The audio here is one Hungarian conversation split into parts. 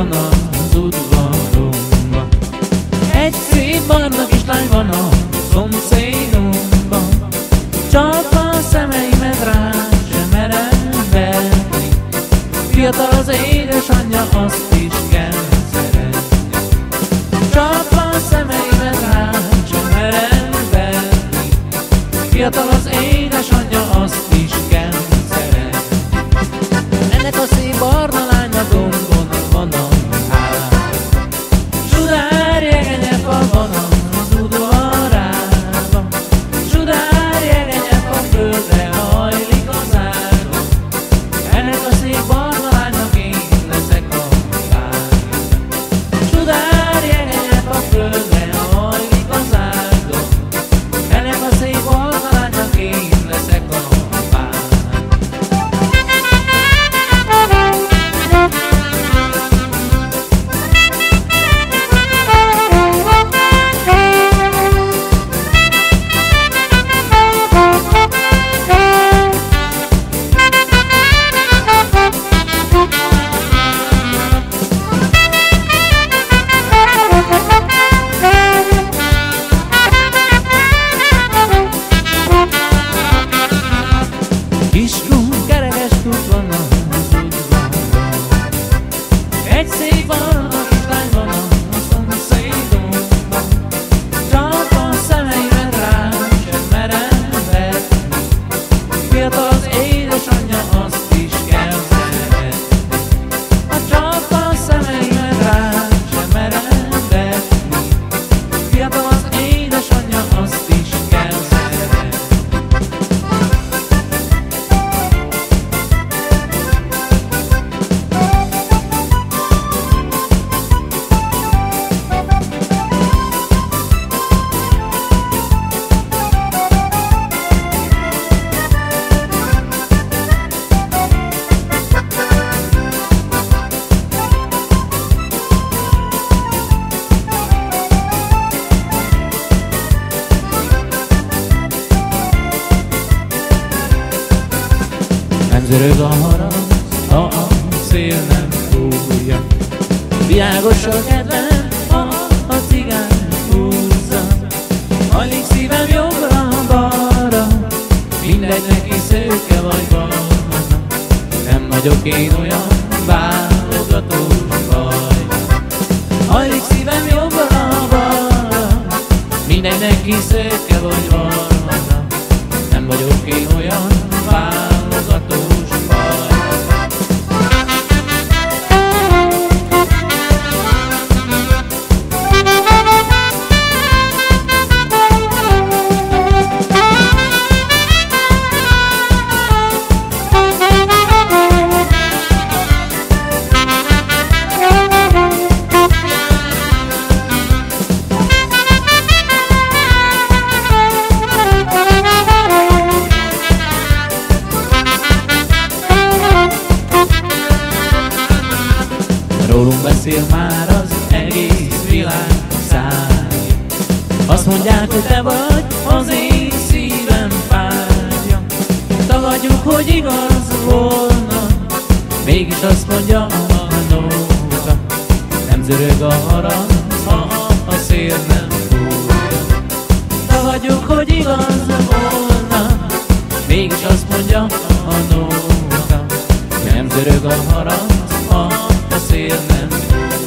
van az udvarunkban. Egy szép barna kislány van a szomszédunkban. Csapva a szemeimet rá sem merem vetni. Fiatal az édesanyja, azt is kell szeretni. Csapva a szemeimet rá sem merem vetni. Fiatal az édesanyja, azt is kell szeretni. Ennek a szép barna lánynak gombon van a ház. Sudár jegenyefa van az udvarában. Sudár jegenyefa földre hajlik az ága. Ennek a szép barna lánynak én leszek a tárgya. Sudár jegenyefa földre hajlik az ága. Ennek a szép barna lánynak én leszek a tárgya. Kiskun kerekes kút van az udvarban. Egy szép barna kislány van a szomszédunkban. Csapva a szemeimet rá sem merem vetni. Fiatal az édesanyja, azt is kell szeretni. Ha csapva a szemeimet rá sem merem vetni. Fiatal az édesanyja, azt is kell szeretni. Nem zörög a harag, ha a szél nem fújja. Virágos a kedvem, ha a cigány húzza. Hajlik szívem jobbra-balra, mindegy neki szőke vagy barna. Nem vagyok én olyan válogatós baj. Hajlik szívem jobbra-balra, mindegy neki szőke vagy barna. Nem vagyok én olyan válogatós baj. Rólunk beszél már az egész világ száj. Azt mondják, hogy te vagy az én szívem párja. Tagadjuk, hogy igaz volna, mégis azt mondja a nóta. Nem zörög a harang, ha a szél nem fújja. Tagadjuk, hogy igaz volna, mégis azt mondja a nóta. Nem zörög a harang, ha a szél nem fújja.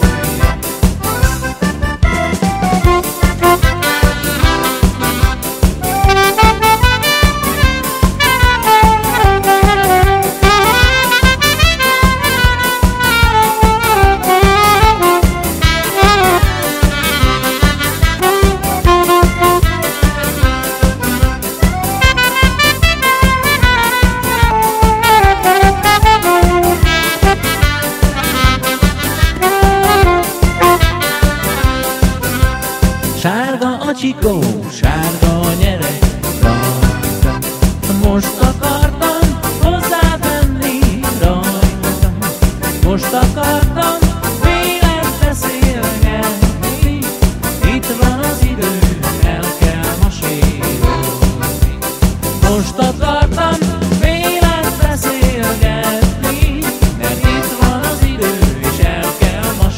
Sárga a csikó, sárga a nyereg rajta. Most akartam hozzátenni rajta. Most akartam vélet beszélgetni. Itt van az idő, el kell masírolni. Most akartam vélet beszélgetni, mert itt van az idő, és el kell masírolni.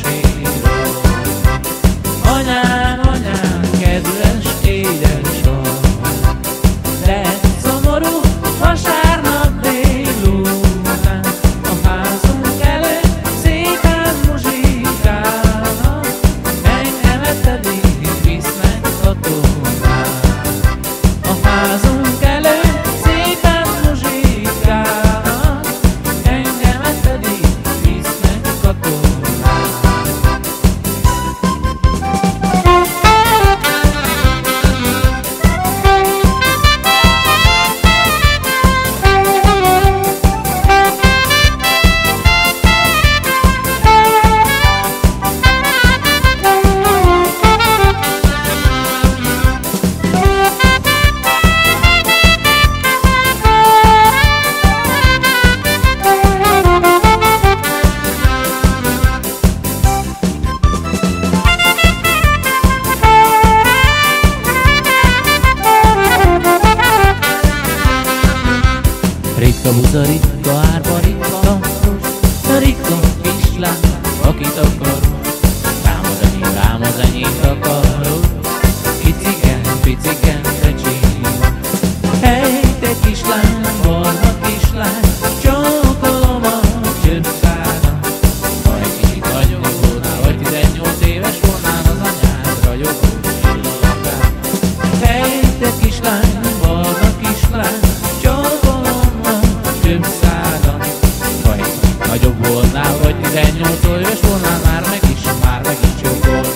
várba ritka, ritka kislány, akit akar. Rám az enyét akarod, piciken, te csíny. Hey, te kislány, barna kislány, csókolom a csöpszádat. Ha egy kicsit nagyobb volnál, vagy 18 éves volnál, az anyád ragyogó csillagát. Hey, te kislány, barna kislány, csókolom a csöpszádat. Ha egy kicsit nagyobb volnál, vagy 18 éves volnál, már meg is csókolnál.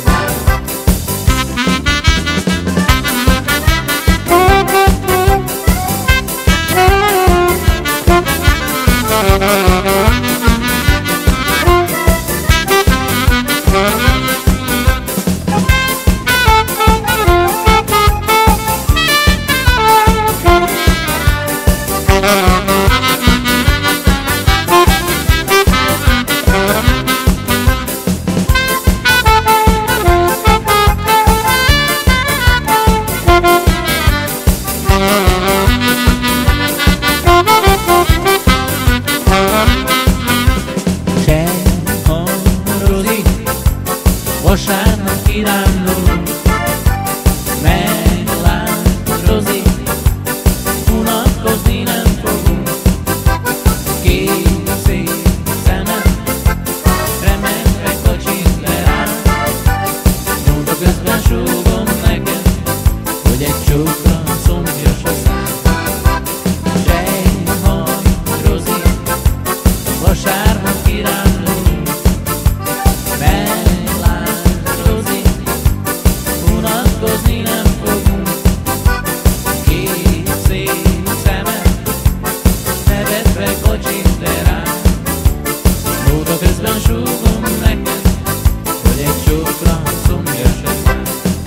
Vasárnap kirándul, meglát Rozi, unatkozni nem fogunk. Két szép szemed, remegve kacsint le rám. Mondta közben súgom neked, hogy egy csókra szomjas a szám. Sejhan Rozi, vasárnap kirándul, unatkozni nem fogunk. Két szép szemed, nevetve kacsint le rám. Nóta közben súgom neked, hogy egy csókra szomjas a szám.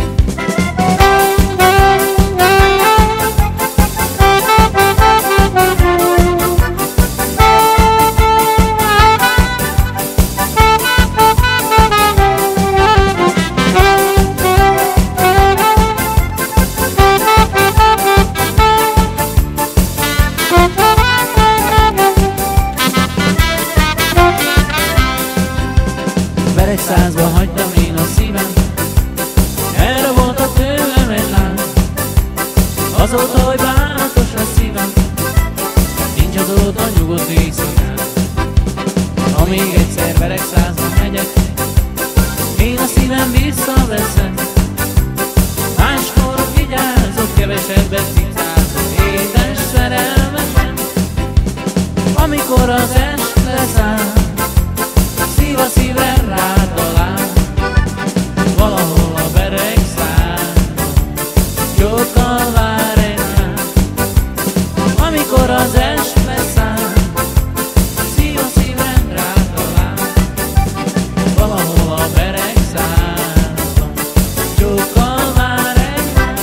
Beregszázba hagytam én a szívem, erre volt a tőlem egy lány. Azóta, hogy bánatos a szívem, nincs azóta nyugodt éjszakán. Ha még egyszer Beregszázba megyek, én a szívem visszaveszem. Máskor vigyázok, kevesebbet cicázok, édes szerelmesem. Amikor az est leszáll, szív a szívem rád talál, valahol a Beregszázban, csókkal vár egy lány. Amikor az est leszáll, szív a szívem rád talál, valahol a Beregszázban, csókkal vár egy lány.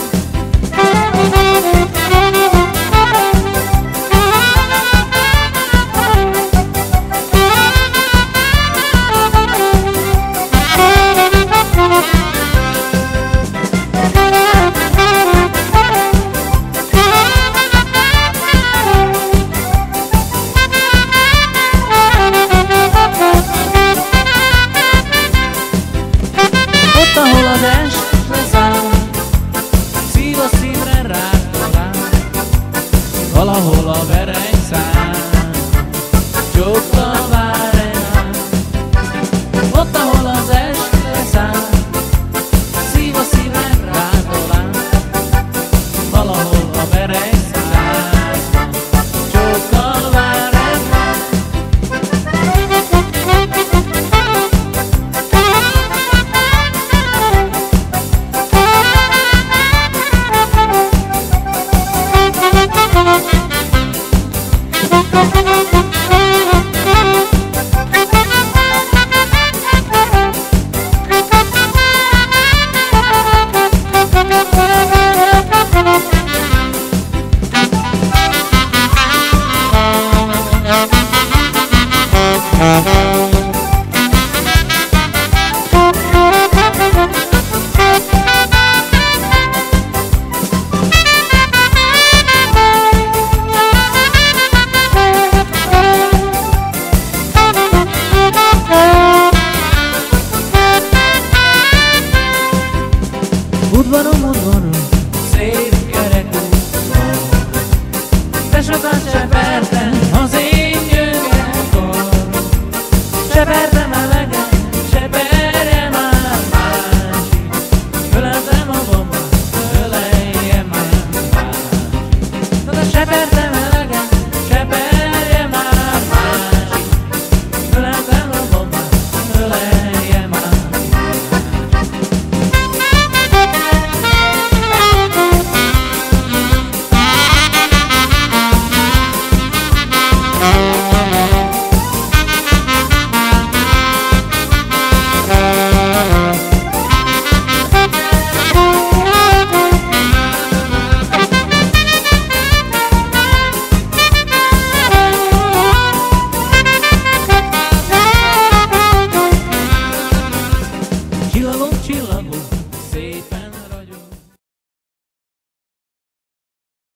Ott, ahol az est leszáll, szív a szívre rád talál, valahol a Beregszázban, csókkal